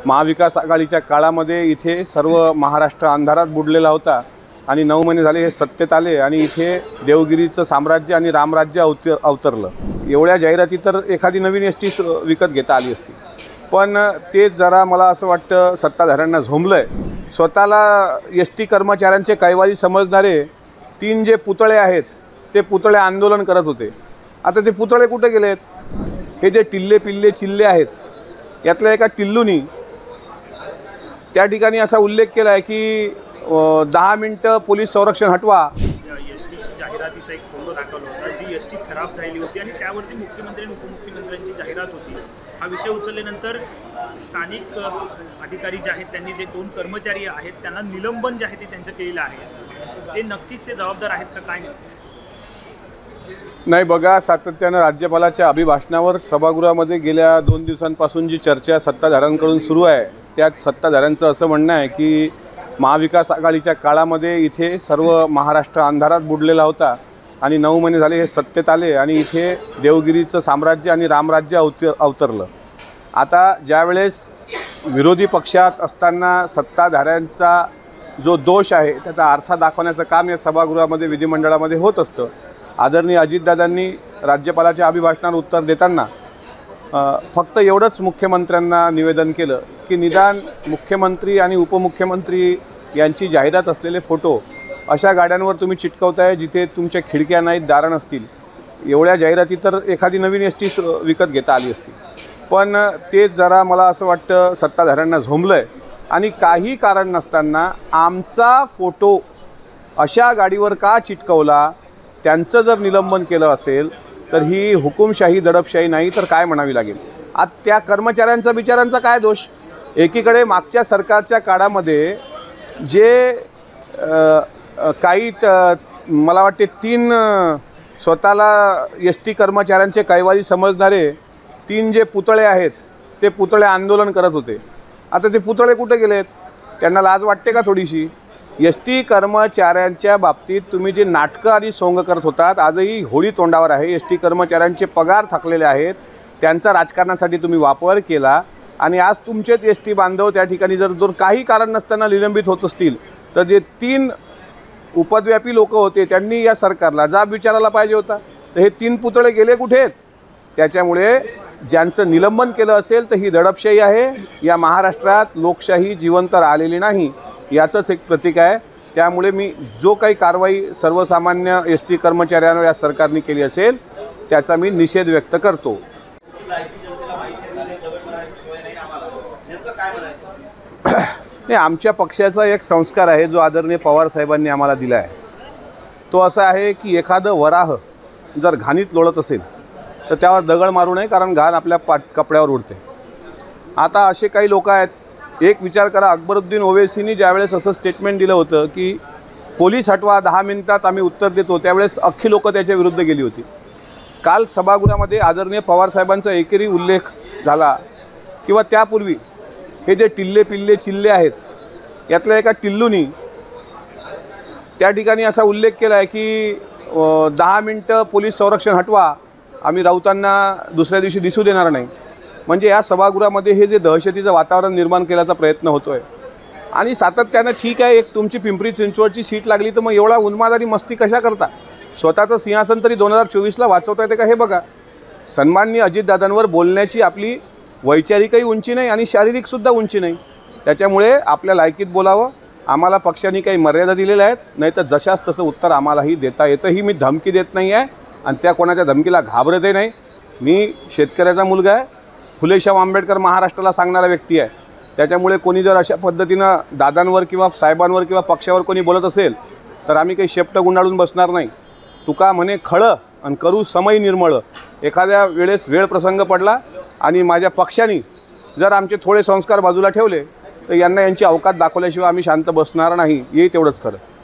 महाविकास आघाडीच्या काळामध्ये इथे सर्व महाराष्ट्र अंधारात बुडलेला होता आणि 9 महिने झाले हे सत्तेत आले आणि इथे देवगिरीचं साम्राज्य आणि रामराज्य अवतरलं। एवढ्या जाहिराती तर एखादी नवीन एसटी विकत घेता आली असती, पण ते जरा मला असं वाटतं सत्ताधाऱ्यांना झोंबलंय। स्वतःला एसटी कर्मचाऱ्यांचे कैवारी समजणारे 3 जे पुतळे आहेत ते पुतळे आंदोलन करत होते। आता ते पुतळे कुठे गेलेत? हे जे टिल्ले पिल्ले चिल्ले आहेत यातल्या एका टिल्लूनी त्या ठिकाणी असा उल्लेख केला आहे की 10 मिनिटं पोलीस संरक्षण हटवा। एसटीची जाहिरातीचा एक फोटो दाखवला होता, जी एसटी खराब झालेली होती आणि त्यावरती मुख्यमंत्री आणि उपमुख्यमंत्र्यांची जाहिरात होती। हा विषय उचलल्यानंतर स्थानिक अधिकारी जे आहेत त्यांनी जे 2 कर्मचारी आहेत त्यांना निलंबन जे आहे ते त्यांचं केलेलं आहे। ते नक्कीच ते जबाबदार आहेत का काय? नाही बघा, सातत्यानं राज्यपालाच्या अभिभाषणावर सभागृहामध्ये गेल्या 2 दिवसांपासून जी चर्चा सत्ताधाऱ्यांकडून सुरू आहे त्यात सत्ताधाऱ्यांचं असं म्हणणं आहे की महाविकास आघाडीच्या काळामध्ये इथे सर्व महाराष्ट्र अंधारात बुडलेला होता आणि 9 महिने झाले हे सत्तेत आले आणि इथे देवगिरीचं साम्राज्य आणि रामराज्य अवतरलं। आता ज्यावेळेस विरोधी पक्षात असताना सत्ताधाऱ्यांचा जो दोष आहे त्याचा आरसा दाखवण्याचं काम या सभागृहामध्ये विधिमंडळामध्ये होत असतं। आदरणीय अजितदादांनी राज्यपालाच्या अभिभाषणावर उत्तर देताना फक्त एवढंच मुख्यमंत्र्यांना निवेदन केलं की निदान मुख्यमंत्री आणि उपमुख्यमंत्री यांची जाहिरात असलेले फोटो अशा गाड्यांवर तुम्ही चिटकवताय जिथे तुमच्या खिडक्या नाहीत, दारं नसतील। एवढ्या जाहिराती तर एखादी नवीन एसटी विकत घेता आली असती, पण ते जरा मला असं वाटतं सत्ताधाऱ्यांना झोंबलंय आणि काही कारण नसताना आमचा फोटो अशा गाडीवर का चिटकवला, त्यांचं जर निलंबन केलं असेल तर ही हुकुमशाही दडपशाही नाही तर काय म्हणावी लागेल। आज त्या कर्मचाऱ्यांचा बिचारांचा काय दोष? एकीकडे मागच्या सरकारच्या काळामध्ये जे काही मला वाटते 3 स्वतःला एसटी कर्मचाऱ्यांचे कैवारी समजणारे 3 जे पुतळे आहेत ते पुतळे आंदोलन करत होते। आता ते पुतळे कुठे गेलेत? त्यांना लाज वाटते का थोडीशी? एसटी कर्मचाऱ्यांच्या बाबतीत तुम्ही जे नाटकं आणि सोंग करत होतात आजही होळी तोंडावर आहे। एसटी कर्मचाऱ्यांचे पगार थकलेले आहेत, त्यांचा राजकारणासाठी तुम्ही वापर केला आणि आज तुमचेच एसटी बांधव त्या ठिकाणी जर काही कारण नसताना निलंबित होत असतील तर जे 3 उपद्व्यापी लोक होते त्यांनी या सरकारला जाब विचारायला पाहिजे होता। तर हे 3 पुतळे गेले कुठे आहेत? त्याच्यामुळे ज्यांचं निलंबन केलं असेल तर ही दडपशाही आहे। या महाराष्ट्रात लोकशाही जिवंत राहिलेली नाही याचंच एक प्रतीक आहे। त्यामुळे मी जो काही कारवाई सर्वसामान्य एसटी कर्मचाऱ्यांवर या सरकारने केली असेल त्याचा मी निषेध व्यक्त करतो। नाही, आमच्या पक्षाचा एक संस्कार आहे जो आदरणीय पवार साहेबांनी आम्हाला दिला आहे। तो असा आहे की एखादं वराह जर घाणीत लोळत असेल तर त्यावर दगड मारू नये, कारण घाण आपल्या कपड्यावर उडते। आता असे काही लोक आहेत, एक विचार करा, अकबरुद्दीन ओवैसींनी ज्यावेळेस असं स्टेटमेंट दिलं होतं की पोलीस हटवा 10 मिनिटात आम्ही उत्तर देतो, त्यावेळेस अख्खी लोकं त्याच्या विरुद्ध गेली होती। काल सभागृहामध्ये आदरणीय पवार साहेबांचा एकेरी उल्लेख झाला किंवा त्यापूर्वी हे जे टिल्ले पिल्ले चिल्ले आहेत यातल्या एका टिल्लूनी त्या ठिकाणी असा उल्लेख केला आहे की 10 मिनिटं पोलीस संरक्षण हटवा, आम्ही राऊतांना दुसऱ्या दिवशी दिसू देणार नाही। म्हणजे या सभागृहामध्ये हे जे दहशतीचं वातावरण निर्माण केल्याचा प्रयत्न होतो आहे आणि सातत्यानं ठीक आहे, एक तुमची पिंपरी चिंचवडची सीट लागली तर मग एवढा उन्मादारी मस्ती कशा करता? स्वतःचं सिंहासन तरी 2024ला वाचवता येते का हे बघा। सन्माननीय अजितदादांवर बोलण्याची आपली वैचारिकही उंची नाही आणि शारीरिकसुद्धा उंची नाही, त्याच्यामुळे आपल्या लायकीत बोलावं। आम्हाला पक्षाने काही मर्यादा दिलेल्या आहेत, नाही तर जशास तसं उत्तर आम्हालाही देता येतं। ही मी धमकी देत नाही आहे आणि त्या कोणाच्या धमकीला घाबरतही नाही। मी शेतकऱ्याचा मुलगा आहे, फुलेशाह आंबेडकर महाराष्ट्राला सांगणारा व्यक्ती आहे। त्याच्यामुळे कोणी जर अशा पद्धतीनं दादांवर किंवा साहेबांवर किंवा पक्षावर कोणी बोलत असेल तर आम्ही काही शेपटं गुंडाळून बसणार नाही। तुका म्हणे खळं आणि करू समय निर्मळ। एखाद्या वेळेस वेळ प्रसंग पडला आणि माझ्या पक्षाने जर आमचे थोडे संस्कार बाजूला ठेवले तर यांना यांची अवकात दाखवल्याशिवाय आम्ही शांत बसणार नाही, येई तेवढंच खरं।